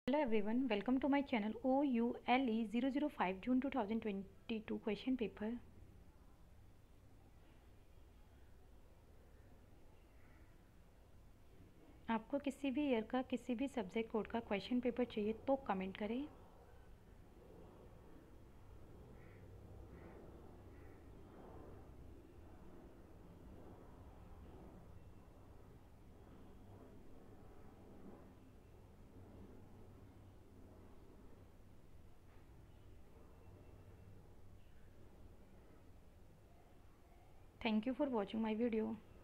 Hello everyone, welcome to my channel OULE 005 June 2022 question paper. आपको किसी भी year का किसी भी सब्जेक्ट कोड का क्वेश्चन पेपर चाहिए तो कमेंट करें। Thank you for watching my video.